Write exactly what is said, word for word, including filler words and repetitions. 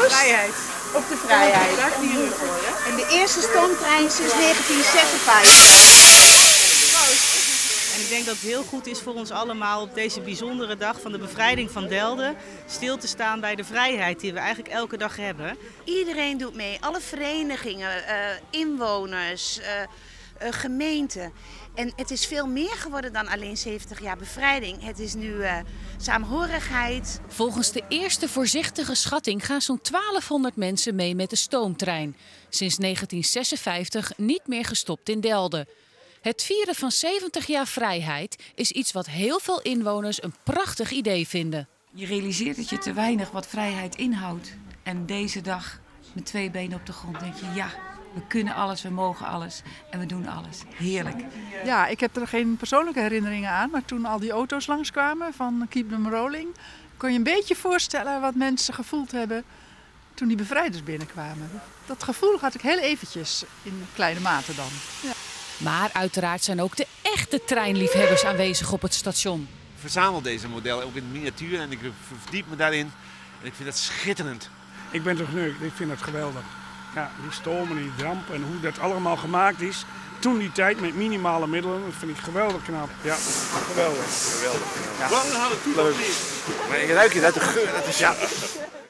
proost. Vrijheid. Op de vrijheid. Daar vieren we voor, hè? En de eerste stoomtrein sinds negentien zesenvijftig. En ik denk dat het heel goed is voor ons allemaal op deze bijzondere dag van de bevrijding van Delden stil te staan bij de vrijheid die we eigenlijk elke dag hebben. Iedereen doet mee, alle verenigingen, uh, inwoners, uh, uh, gemeenten. En het is veel meer geworden dan alleen zeventig jaar bevrijding. Het is nu uh, saamhorigheid. Volgens de eerste voorzichtige schatting gaan zo'n twaalfhonderd mensen mee met de stoomtrein. Sinds negentien zesenvijftig niet meer gestopt in Delden. Het vieren van zeventig jaar vrijheid is iets wat heel veel inwoners een prachtig idee vinden. Je realiseert dat je te weinig wat vrijheid inhoudt. En deze dag met twee benen op de grond denk je, ja, we kunnen alles, we mogen alles en we doen alles. Heerlijk. Ja, ik heb er geen persoonlijke herinneringen aan, maar toen al die auto's langskwamen van Keep Them Rolling, kon je een beetje voorstellen wat mensen gevoeld hebben toen die bevrijders binnenkwamen. Dat gevoel had ik heel eventjes in kleine mate dan. Ja. Maar uiteraard zijn ook de echte treinliefhebbers aanwezig op het station. Ik verzamel deze modellen ook in miniatuur en ik verdiep me daarin en ik vind het schitterend. Ik ben toch neukt, ik vind het geweldig. Ja, die stoom en die damp en hoe dat allemaal gemaakt is. Toen die tijd met minimale middelen, dat vind ik geweldig knap. Ja, geweldig. Geweldig. Ja. Lang houden, leuk. Maar je ruikt het uit de geur, dat is ja.